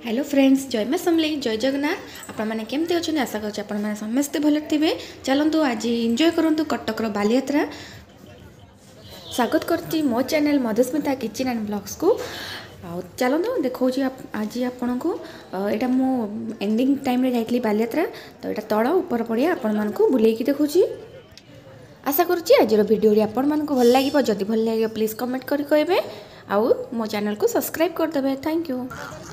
Hello friends, जय मां समलेई, जय जगन्नाथ। आपण मैंने केमती अच्छे आशा कर समस्ते भल थे। चलतु आज एंजॉय करूँ कटकर बालीयात्रा। स्वागत करती मो channel Madhusmita kitchen and blogs को। चलतु देखा आज आपण को यहाँ मो एंडिंग टाइम जाइली बालीयात्रा। तो यहाँ तल ऊपर पड़िया आपण मानक बुलेकी देखुची। आशा करुँची आज भिडियो आपण मानक भल लगे। जदि भल लगे प्लीज कमेंट करी कहे आउ मो चैनल को सब्सक्राइब करदे। Thank you.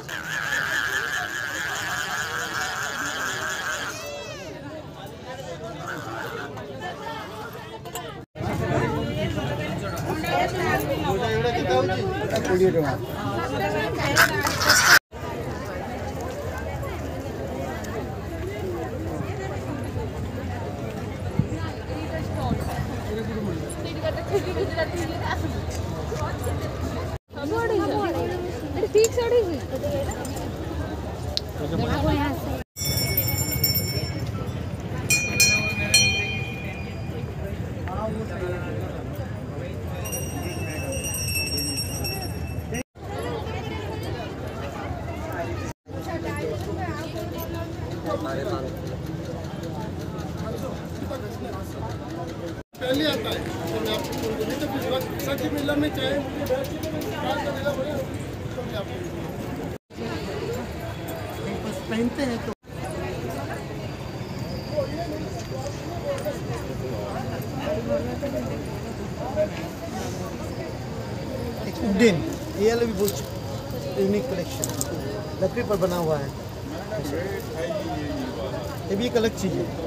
पहले आता है तो मैं आपको बोल दूँगी। तो फिर सच मेला में चाहे पहनते हैं तो वुडन ये वाला भी बहुत यूनिक कलेक्शन लकड़ी पर बना हुआ है। ये भी एक अलग चीज़ है।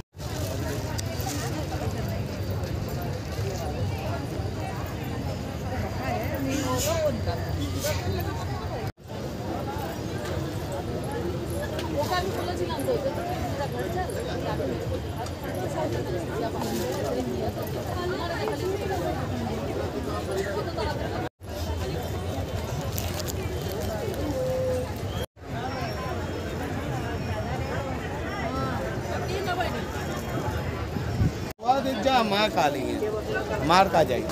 जा मार खा ली है, मार खा जाएगी।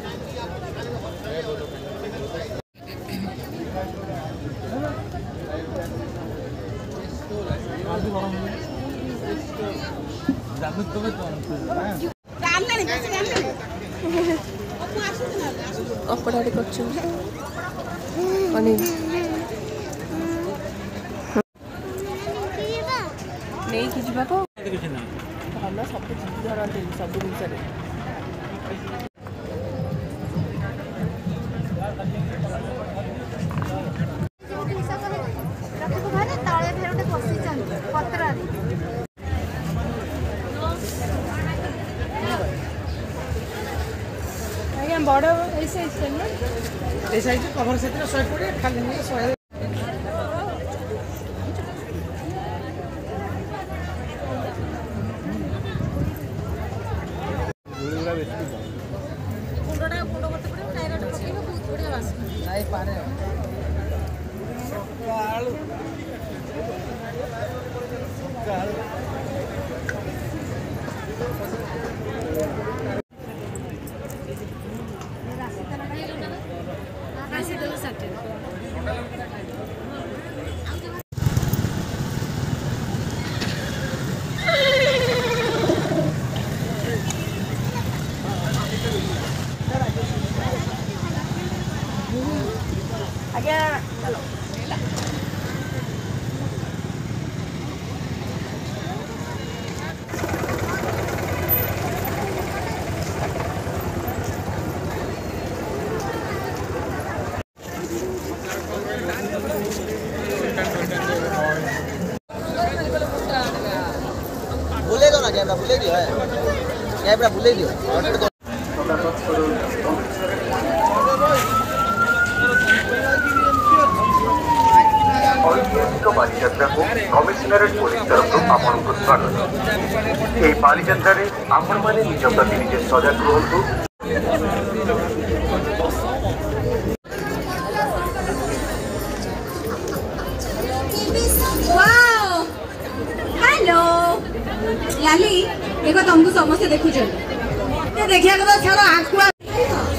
कपड़ा नहीं कि जीवा को भल सब धरती सब जिन बड़ साइज कवर से 100 पड़े खाली नहीं 100। बोलेगा ना कैमरा बोलेगी है, कैमरा बोलेगी ऐतिहासिक बालीजात्रा को कमिशनरेट पुलिस तरफ आपको स्वागत। ये बालीजात्रा आपण मैंने निज प्रति निजे सजग रुहतु। लाली देखो तुमको समस्या देखु देखिया तो छाड़ आंखुआ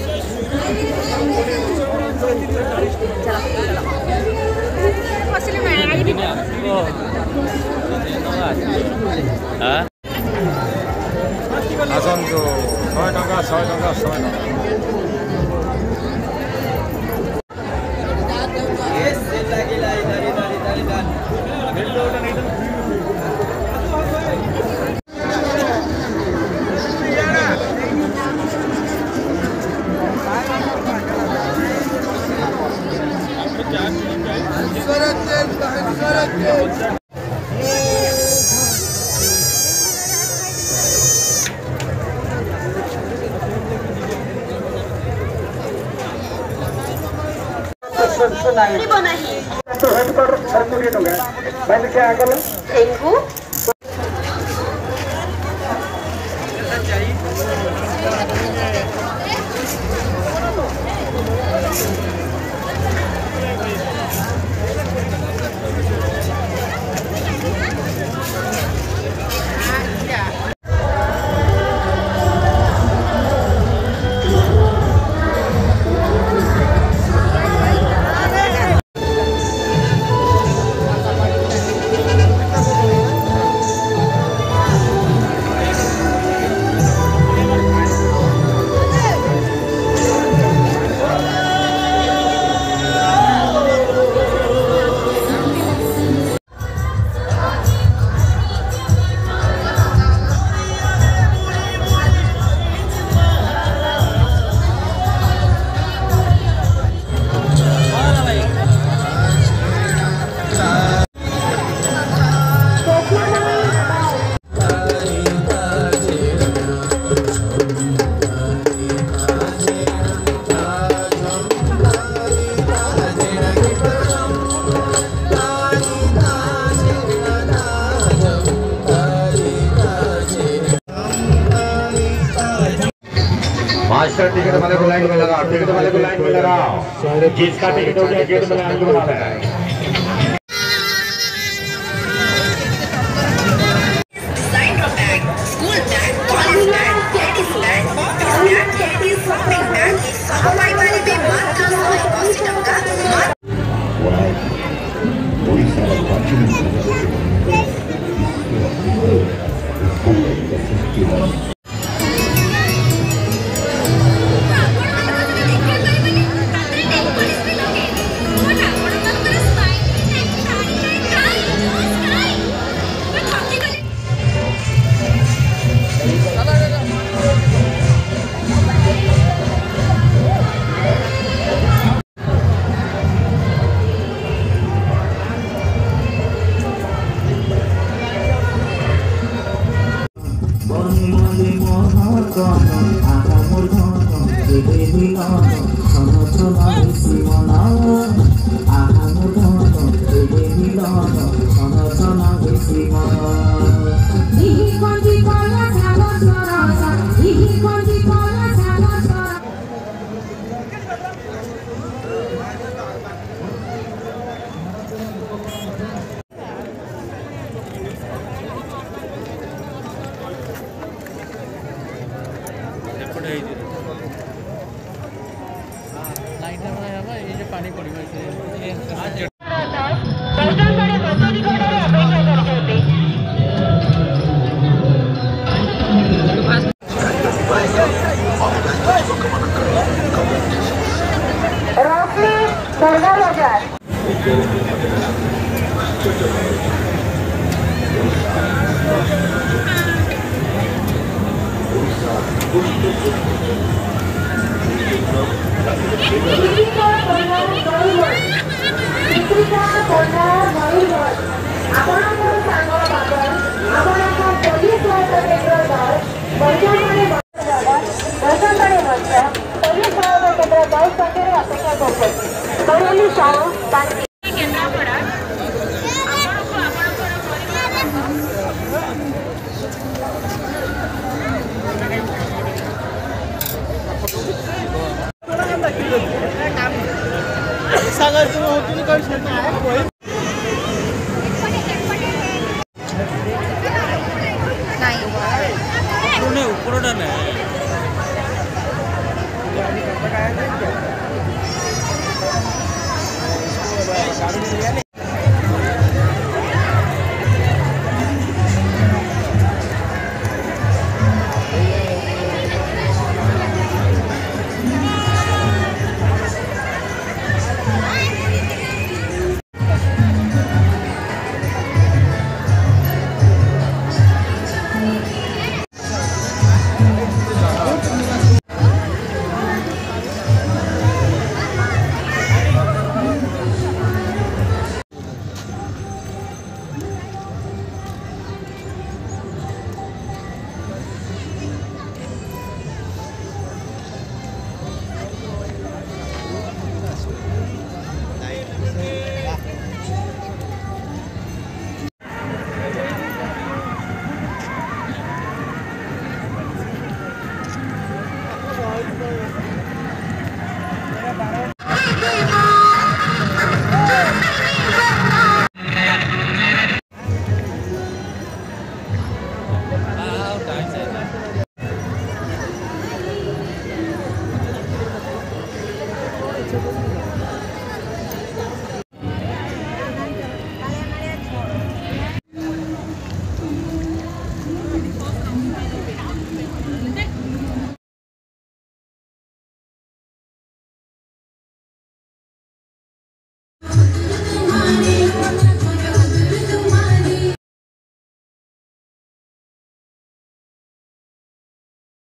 फसिले मास्टर टिकट वाले को लाइन में लगाओ, टिकट वाले को लाइन में लगाओ। जिसका टिकट हो गया गेट में लाइन बना लेना। टाइम से